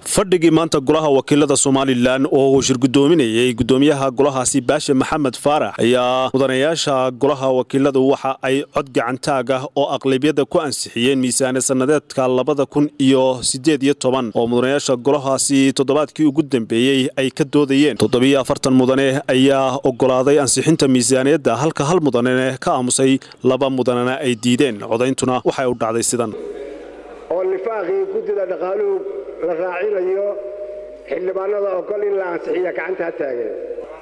fadhigii maanta golaha wakiilada Soomaaliland oo uu shirgudoominayay gudoomiyaha golahaasi Baashe Maxamed Faarax ayaa mudanayaasha golaha wakiiladu waxa ay cod gacantaag ah oo aqlabiyada ku ansixiyeen miisaaniyad sanadeedka 2018 oo mudanayaasha golahaasi toddobaadkii ugu dambeeyay ay ka doodayeen 47 mudane ayaa ogolaaday ansixinta miisaaniyadda halka hal mudane ka aamusay laba mudanana ay diideen codayntuna waxay u dhacday sidan oo lifaaqii gudida dhaqaaluhu la raacinayo xildhibaanada ogol in la ansixiyo gacanta taageen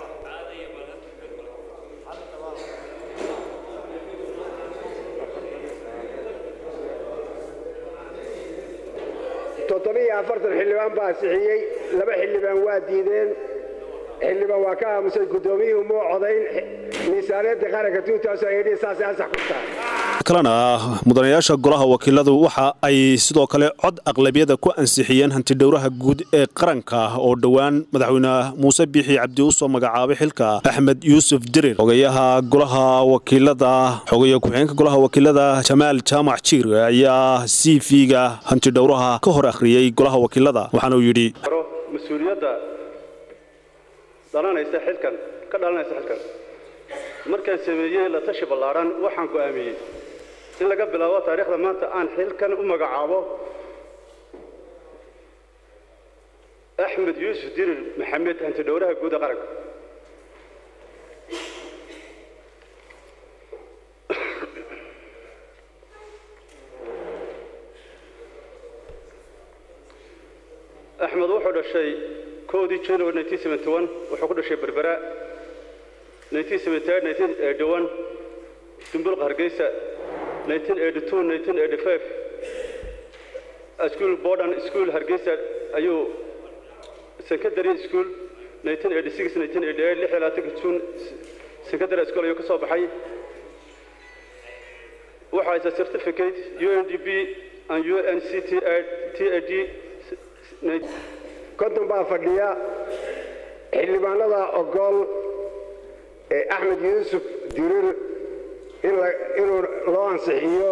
toddobiyo afartan xildhibaan baa ansixiyay laba xildhibaan waa diideen xildhibaan waa ka aamusay gudoomiyuhu ma codayn miisaaniyadda qaranka 2018 saas ansax ku tahay kalena mudanayaasha golaha wakiiladu waxa ay sidoo kale cod aqlabiyada ku ansixiyeen hanti dhowraha guud ee qaranka oo dhawaan madaxweyne Muuse Biixi Cabdi u soo magacaabay xilka Axmed Yuusuf Dirir xogayaha golaha wakiilada xogayaha ku-xigeenka golaha wakiilada Jamaal Jaamac Jiir ayaa CV-ga hanti dhowraha ka hor akhriyay golaha wakiilada waxaana uu yiri mas'uuliyadda dhalanaysa xilkan markaan sameeyay la tashi ballaaran waxaan go'aamiyay in laga bilaabo taariikhda maanta aan xilkan u magacaabo Axmed Yuusuf Dirir Maxamed hanti dhowraha guud ee qaranka Axmed wuxuu dhashay January 1971 wuxuu ku dhashay Berbera 1971 Dumbul Hargeysa 1982-1985 School Board and School Hargeysa ayuu secondary school 1986-1988 secondary school ayuu ka soo baxay waxa ay certificate UNDP and UNCTAD konton baa fadhiya xildhibaanada ogol Axmed Yuusuf Dirir inuu loo ansixiyo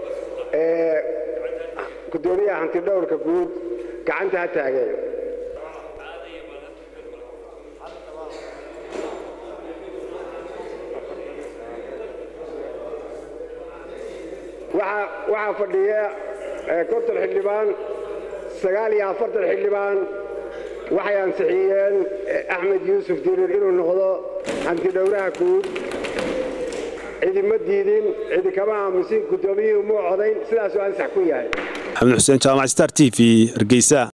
gudoomiyaha hanti dhowrka guud gacanta taageen waxa fadhiya konton xildhibaan 49 xildhibaan waxay ansixiyeen Axmed Yuusuf Dirir inuu noqdo hanti dhowraha guud idima diidin cid kama aamusin gudoomiyuhu ma codayn sidaas oo ansax ku yahay Maxamed Xuseen Jaamac Star TV Hargeysa